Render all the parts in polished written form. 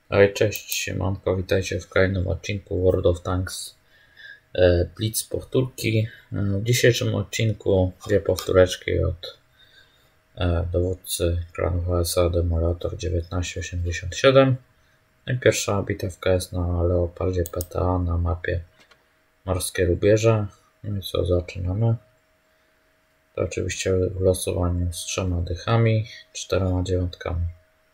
Hej, cześć, siemanko, witajcie w kolejnym odcinku World of Tanks Blitz powtórki. W dzisiejszym odcinku dwie powtóreczki od dowódcy klanu HSA Demolator 1987. No i pierwsza bitewka jest na Leopardzie PTA na mapie Morskie Rubieże. No i co, zaczynamy. To oczywiście w losowaniu z 3 dychami, 4 dziewiątkami.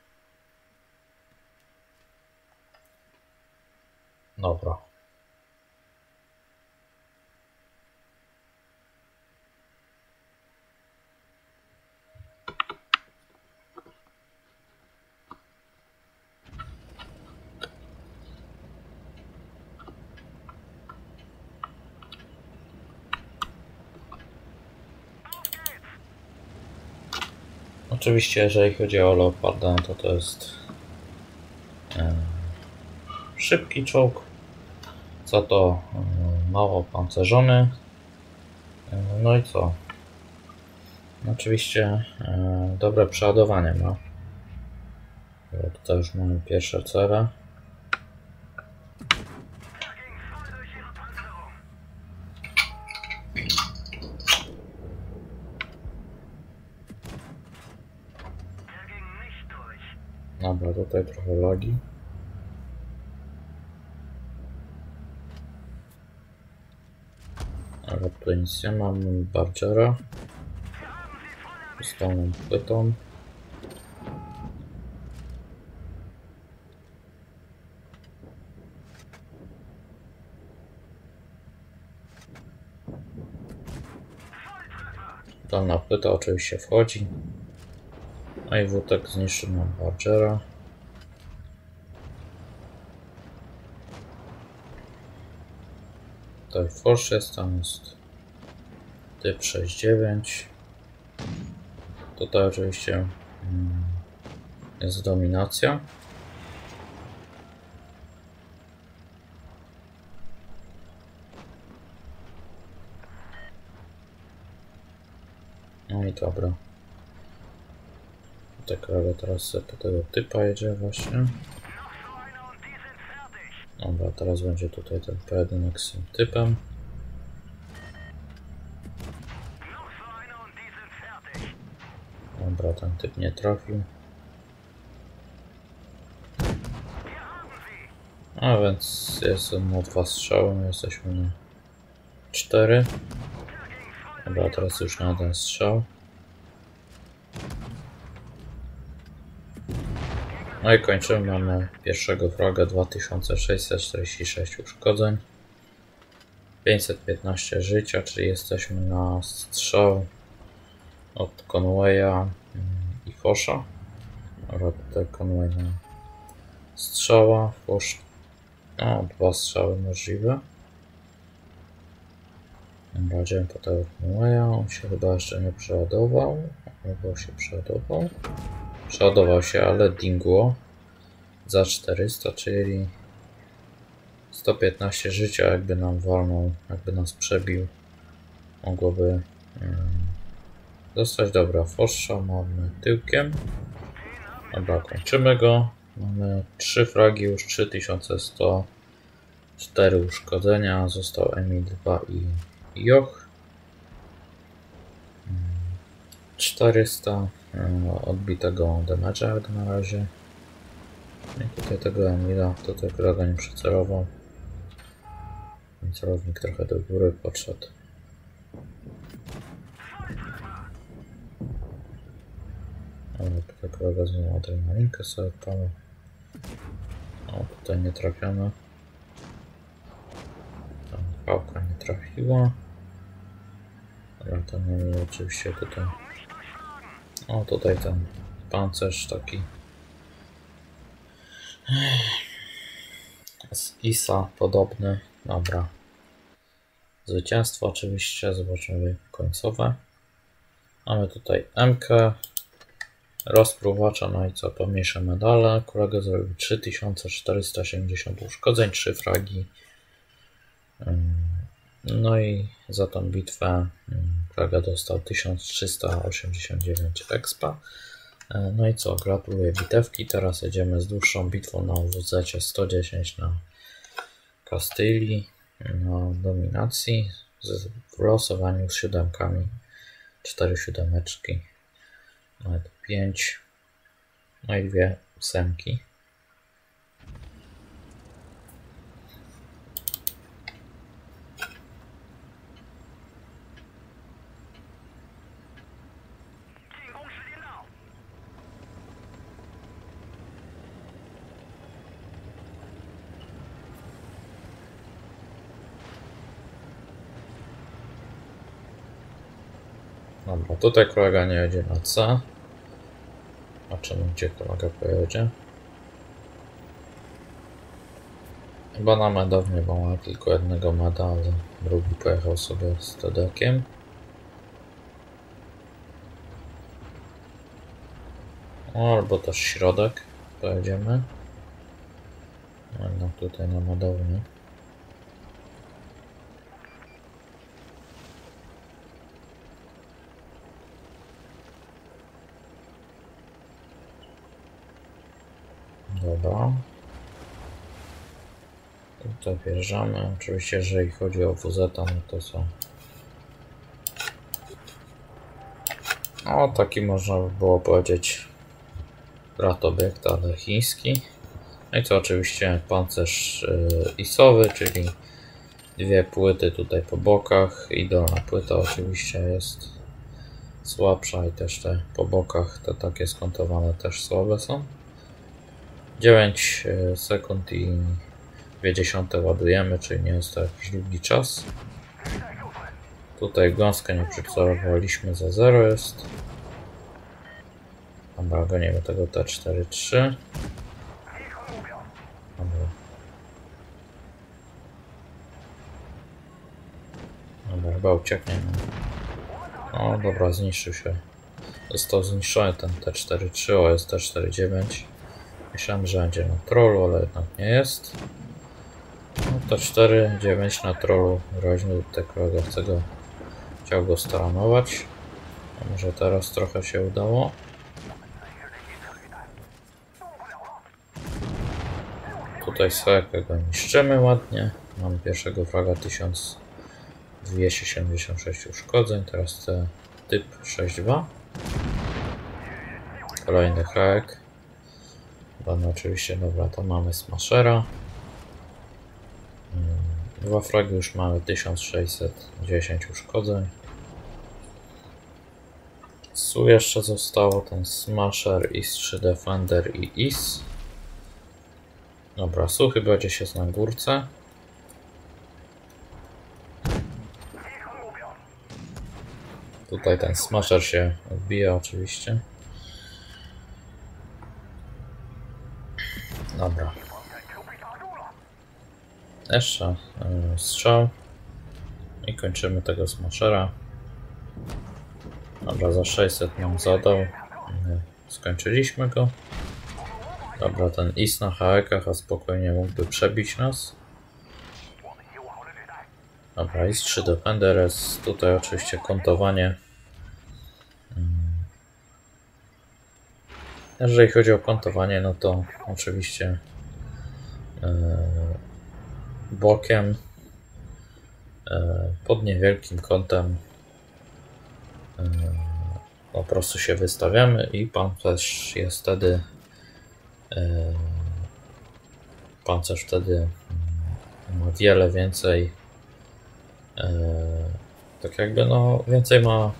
Dobra. Oczywiście, jeżeli chodzi o Leoparda, to jest szybki czołg, za to mało pancerzony. No i co? Oczywiście dobre przeładowanie ma. Tutaj już mamy pierwsze cele. Dobra, tutaj trochę lagi. Ale tutaj nic nie mam. Bargera z dolną płytą. Dolna płyta oczywiście wchodzi. No i wódek zniszczył nam Bargera. Tutaj force jest, tam jest typ 69. Tutaj oczywiście jest dominacja. No i dobra. Tak, ale teraz sobie po tego typa jedzie właśnie. Dobra, teraz będzie tutaj ten pojedynek z tym typem. Dobra, ten typ nie trafił. A więc jest na 2 strzały, my jesteśmy na 4. Dobra, teraz już na 1 strzał. No i kończymy, mamy pierwszego wroga, 2646 uszkodzeń. 515 życia, czyli jesteśmy na strzał od Conwaya i Fosha. Dobra, tutaj Conway na strzała, Fosh, no 2 strzały możliwe. Dobra, idziemy po tego Conwaya, on się chyba jeszcze nie przeładował, albo się przeładował. Przeładował się, ale dingło za 400, czyli 115 życia, jakby nam walnął, jakby nas przebił, mogłoby zostać. Dobra, Fosha mamy tyłkiem. Dobra, kończymy go. Mamy 3 fragi, już 3104 uszkodzenia. Został Mi-2 i Joch. 400 odbitego damage'a jak na razie. I tutaj tego Emila, tutaj kolega nie przycelował. Celownik trochę do góry podszedł. Ale tutaj kolega znowu adrenalinkę sobie palał. O, tutaj nie trafiono. Tam pałka nie trafiła. Ale ten Emil oczywiście tutaj. O, tutaj ten pancerz taki z ISA podobny. Dobra. Zwycięstwo oczywiście, zobaczymy końcowe. Mamy tutaj MK, rozpruwacza, no i co, pomniejsze medale. Kolega zrobił 3470 uszkodzeń, 3 fragi. No i za tą bitwę kolega dostał 1389 expa. No i co, gratuluję bitewki. Teraz jedziemy z dłuższą bitwą na WZ 110 na Kastylii, na dominacji, w losowaniu z siódemkami, 4 siódemeczki, nawet 5, no i 2 ósemki. Dobra, tutaj kolega nie jedzie na C. Zobaczymy, gdzie kolega pojedzie. Chyba na medownię, bo ma tylko jednego meda, ale drugi pojechał sobie z Tedekiem. Albo też środek pojedziemy. Jednak tutaj na medownię. Dobra. Tutaj wjeżdżamy. Oczywiście, jeżeli chodzi o WZ, no to są... O, taki można by było powiedzieć brat obiektu, ale chiński. No i to oczywiście pancerz isowy, czyli 2 płyty tutaj po bokach i dolna płyta oczywiście jest słabsza i też te po bokach te takie skontowane też słabe są. 9 sekund i 0,2 ładujemy, czyli nie jest to jakiś długi czas. Tutaj gąskę nie przycelowaliśmy, za 0 jest. Dobra, gonimy tego T-43. Dobra, chyba ucieknie. O, dobra, zniszczył się. Został zniszczony ten T-43, o, jest T-49. Myślałem, że będzie na trollu, ale jednak nie jest. No, T-49 na trollu groźny, tutaj kolega chciał go staranować. A może teraz trochę się udało. Tutaj sobie go niszczymy ładnie. Mamy pierwszego fraga 1276 uszkodzeń. Teraz typ 6.2. Kolejny hack. No oczywiście, dobra, to mamy smashera. 2 fragi już mamy, 1610 uszkodzeń. Su jeszcze zostało, ten smasher, IS-3 Defender i IS. Dobra, Su chyba gdzieś jest na górce. Tutaj ten smasher się odbija oczywiście. Dobra. Jeszcze strzał. I kończymy tego smashera. Dobra, za 600 nam zadał. Skończyliśmy go. Dobra, ten IS na HE-kach, a spokojnie mógłby przebić nas. Dobra, IS-3 Defender jest tutaj oczywiście kontowanie. Jeżeli chodzi o kontowanie, no to oczywiście bokiem, pod niewielkim kątem po prostu się wystawiamy i pancerz jest wtedy ma wiele więcej, tak jakby no więcej ma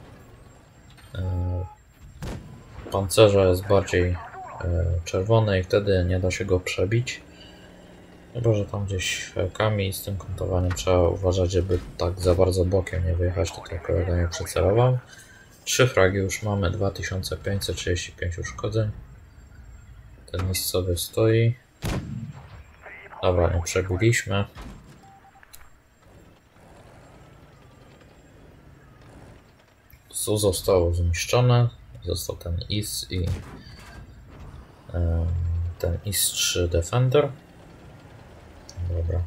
pancerza, jest bardziej czerwony i wtedy nie da się go przebić. Chyba że tam gdzieś helkami, z tym kontowaniem trzeba uważać, żeby tak za bardzo bokiem nie wyjechać, tutaj kolega nie przycelował. 3 fragi już mamy, 2535 uszkodzeń. Ten IS sobie stoi. Dobra, nie przebiliśmy. Su zostało zniszczone. Został ten IS i ten IS-3 Defender. Dobra.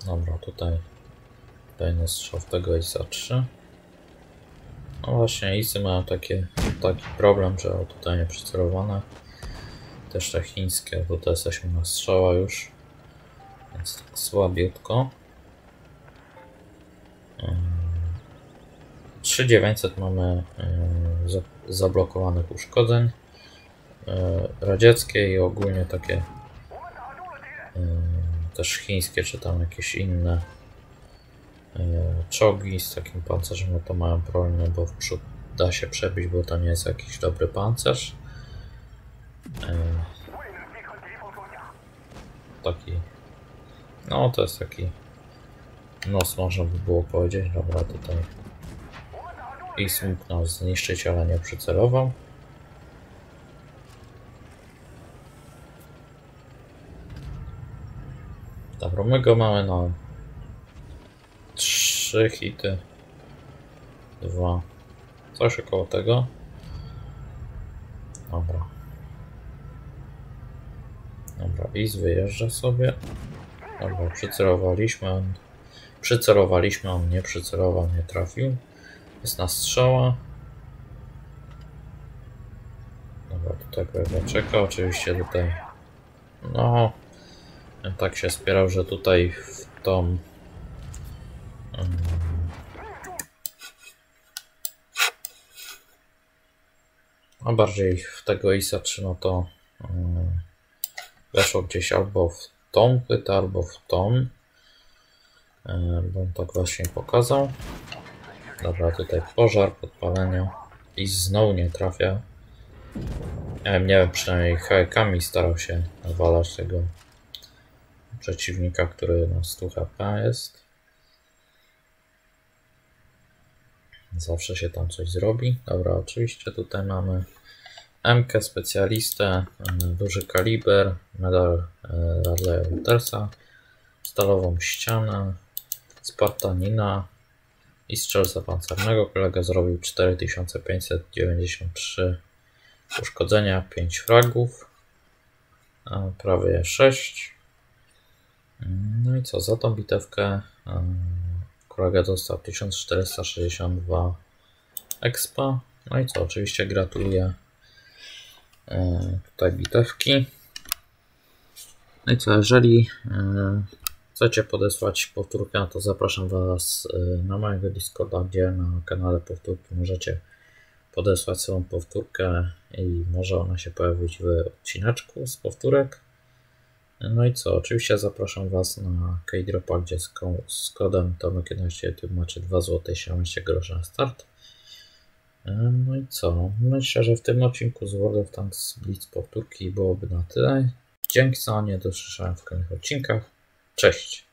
Dobra, tutaj kolejny strzał w tego ISA 3. No właśnie, ISy mają taki problem, że tutaj nie przycelowane. Też te chińskie, tutaj jesteśmy na strzała już, więc tak słabiutko. 3900 mamy zablokowanych uszkodzeń. Radzieckie i ogólnie takie też chińskie, czy tam jakieś inne czołgi z takim pancerzem, no to mają problem, bo w przód da się przebić, bo to nie jest jakiś dobry pancerz. Taki, no to jest taki nos, można by było powiedzieć. Dobra, tutaj IS mógł nas zniszczyć, ale nie przycelował. Dobra, my go mamy na 3 hity, 2, coś około tego. Dobra. Dobra, IS wyjeżdża sobie. Dobra, przycelowaliśmy, on nie przycelował, nie trafił. Jest na strzała. Dobra, tutaj kolega czeka, oczywiście tutaj, no, tak się spierał, że tutaj w tą a bardziej w tego ISA 3, no to weszło gdzieś albo w tą płytę, albo w tą, bo on tak właśnie pokazał. Dobra, tutaj pożar, podpalenie. IS znowu nie trafia. Nie wiem, przynajmniej hajkami starał się nawalać tego przeciwnika, który na 100 HP jest. Zawsze się tam coś zrobi. Dobra, oczywiście tutaj mamy MK specjalistę, duży kaliber, medal Radleya Waltersa, stalową ścianę, Spartanina i strzelca pancernego. Kolega zrobił 4593 uszkodzenia, 5 fragów, prawie 6. No i co, za tą bitewkę kolega dostał 1462 expa. No i co, oczywiście gratuluję tutaj bitewki. No i co, jeżeli chcecie podesłać powtórkę, to zapraszam Was na mojego Discorda, gdzie na kanale powtórki możecie podesłać swoją powtórkę i może ona się pojawić w odcineczku z powtórek. No i co, oczywiście zapraszam Was na Keydropa, gdzie z kodem Tomek11 macie 2 zł 17 groszy na start. No i co, myślę, że w tym odcinku z World of Tanks Blitz powtórki byłoby na tyle. Dzięki za nie, do usłyszenia w kolejnych odcinkach. Cześć!